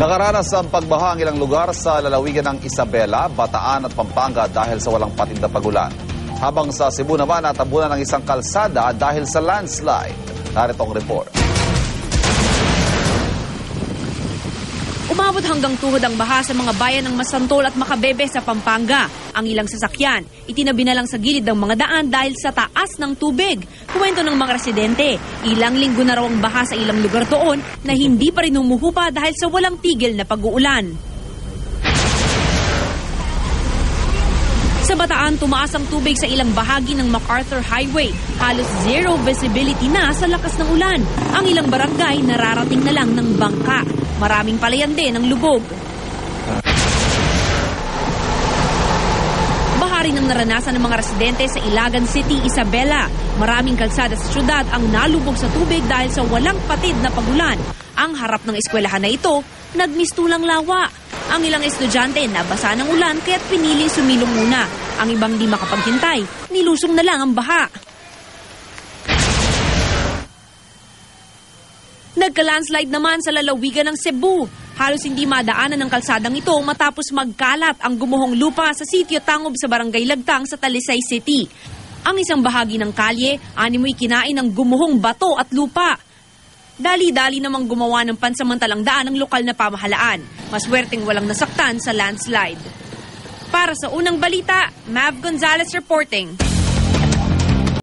Nakaranas ang pagbaha ang ilang lugar sa lalawigan ng Isabela, Bataan at Pampanga dahil sa walang patid na pagulan. Habang sa Cebu naman natabunan ng isang kalsada dahil sa landslide. Narito ang report. Umabot hanggang tuhod ang baha sa mga bayan ng Masantol at Macabebe sa Pampanga. Ang ilang sasakyan, itinabi na lang sa gilid ng mga daan dahil sa taas ng tubig. Kuwento ng mga residente, ilang linggo na raw ang baha sa ilang lugar doon na hindi pa rin humuhupa dahil sa walang tigil na pag-uulan. Sa Bataan, tumaas ang tubig sa ilang bahagi ng MacArthur Highway. Halos zero visibility na sa lakas ng ulan. Ang ilang barangay nararating na lang ng bangka. Maraming palayan din ang lubog. Baha rin ang naranasan ng mga residente sa Ilagan City, Isabela. Maraming kalsada sa syudad ang nalubog sa tubig dahil sa walang patid na pagulan. Ang harap ng eskwelahan na ito, nagmistulang lawa. Ang ilang estudyante nabasa ng ulan kaya't pinili sumilong muna. Ang ibang di makapaghintay, nilusong na lang ang baha. Nagka-landslide naman sa lalawigan ng Cebu. Halos hindi madaanan ng kalsadang ito matapos magkalat ang gumuhong lupa sa sitio Tangob sa Barangay Lagtang sa Talisay City. Ang isang bahagi ng kalye, animoy kinain ng gumuhong bato at lupa. Dali-dali namang gumawa ng pansamantalang daan ng lokal na pamahalaan. Maswerteng walang nasaktan sa landslide. Para sa unang balita, Mav Gonzalez reporting.